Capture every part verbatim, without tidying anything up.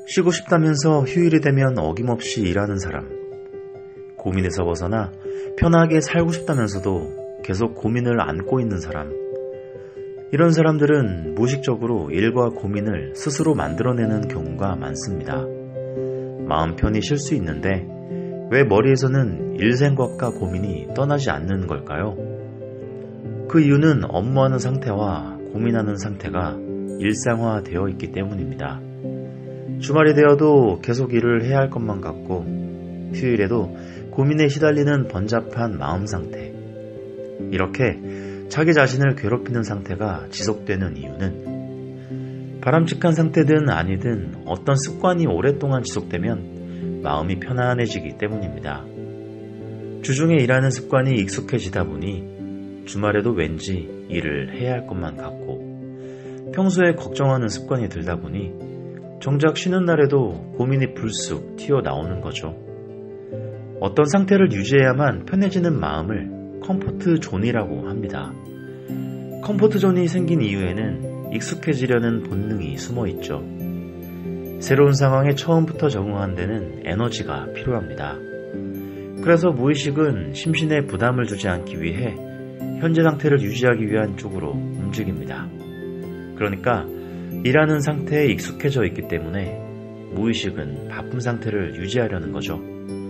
쉬고 싶다면서 휴일이 되면 어김없이 일하는 사람, 고민에서 벗어나 편하게 살고 싶다면서도 계속 고민을 안고 있는 사람, 이런 사람들은 무의식적으로 일과 고민을 스스로 만들어내는 경우가 많습니다. 마음 편히 쉴 수 있는데 왜 머리에서는 일 생각과 고민이 떠나지 않는 걸까요? 그 이유는 업무하는 상태와 고민하는 상태가 일상화되어 있기 때문입니다. 주말이 되어도 계속 일을 해야 할 것만 같고 휴일에도 고민에 시달리는 번잡한 마음 상태, 이렇게 자기 자신을 괴롭히는 상태가 지속되는 이유는 바람직한 상태든 아니든 어떤 습관이 오랫동안 지속되면 마음이 편안해지기 때문입니다. 주중에 일하는 습관이 익숙해지다 보니 주말에도 왠지 일을 해야 할 것만 같고 평소에 걱정하는 습관이 들다 보니 정작 쉬는 날에도 고민이 불쑥 튀어나오는 거죠. 어떤 상태를 유지해야만 편해지는 마음을 컴포트 존이라고 합니다. 컴포트 존이 생긴 이유에는 익숙해지려는 본능이 숨어 있죠. 새로운 상황에 처음부터 적응하는 데는 에너지가 필요합니다. 그래서 무의식은 심신에 부담을 주지 않기 위해 현재 상태를 유지하기 위한 쪽으로 움직입니다. 그러니까 일하는 상태에 익숙해져 있기 때문에 무의식은 바쁜 상태를 유지하려는 거죠.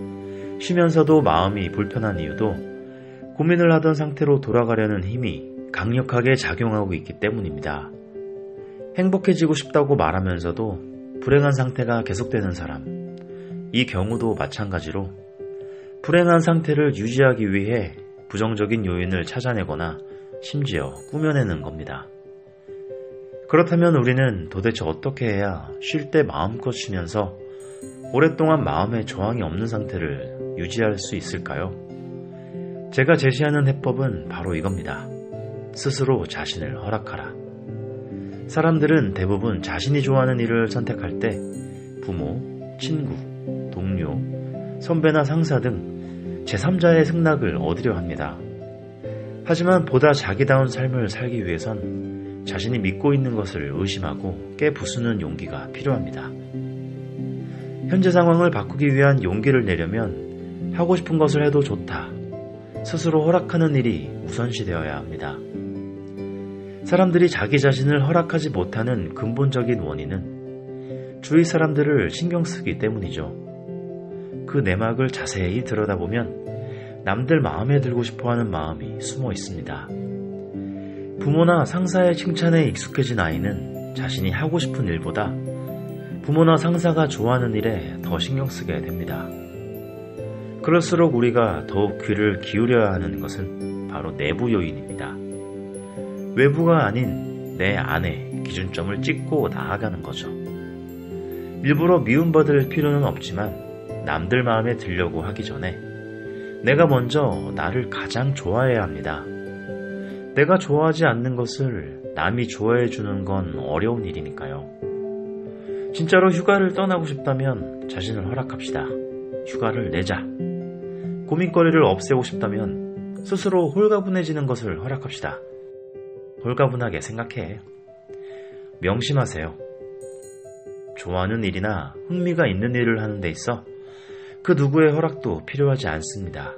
쉬면서도 마음이 불편한 이유도 고민을 하던 상태로 돌아가려는 힘이 강력하게 작용하고 있기 때문입니다. 행복해지고 싶다고 말하면서도 불행한 상태가 계속되는 사람, 이 경우도 마찬가지로 불행한 상태를 유지하기 위해 부정적인 요인을 찾아내거나 심지어 꾸며내는 겁니다. 그렇다면 우리는 도대체 어떻게 해야 쉴 때 마음껏 쉬면서 오랫동안 마음에 저항이 없는 상태를 유지할 수 있을까요? 제가 제시하는 해법은 바로 이겁니다. 스스로 자신을 허락하라. 사람들은 대부분 자신이 좋아하는 일을 선택할 때 부모, 친구, 동료, 선배나 상사 등 제삼자의 승낙을 얻으려 합니다. 하지만 보다 자기다운 삶을 살기 위해선 자신이 믿고 있는 것을 의심하고 깨부수는 용기가 필요합니다. 현재 상황을 바꾸기 위한 용기를 내려면 하고 싶은 것을 해도 좋다. 스스로 허락하는 일이 우선시되어야 합니다. 사람들이 자기 자신을 허락하지 못하는 근본적인 원인은 주위 사람들을 신경 쓰기 때문이죠. 그 내막을 자세히 들여다보면 남들 마음에 들고 싶어하는 마음이 숨어 있습니다. 부모나 상사의 칭찬에 익숙해진 아이는 자신이 하고 싶은 일보다 부모나 상사가 좋아하는 일에 더 신경 쓰게 됩니다. 그럴수록 우리가 더욱 귀를 기울여야 하는 것은 바로 내부 요인입니다. 외부가 아닌 내 안에 기준점을 찍고 나아가는 거죠. 일부러 미움받을 필요는 없지만 남들 마음에 들려고 하기 전에 내가 먼저 나를 가장 좋아해야 합니다. 내가 좋아하지 않는 것을 남이 좋아해 주는 건 어려운 일이니까요. 진짜로 휴가를 떠나고 싶다면 자신을 허락합시다. 휴가를 내자. 고민거리를 없애고 싶다면 스스로 홀가분해지는 것을 허락합시다. 홀가분하게 생각해. 명심하세요. 좋아하는 일이나 흥미가 있는 일을 하는 데 있어 그 누구의 허락도 필요하지 않습니다.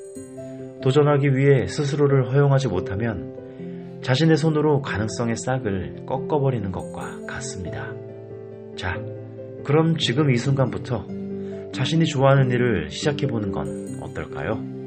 도전하기 위해 스스로를 허용하지 못하면 자신의 손으로 가능성의 싹을 꺾어버리는 것과 같습니다. 자, 그럼 지금 이 순간부터 자신이 좋아하는 일을 시작해보는 건 어떨까요?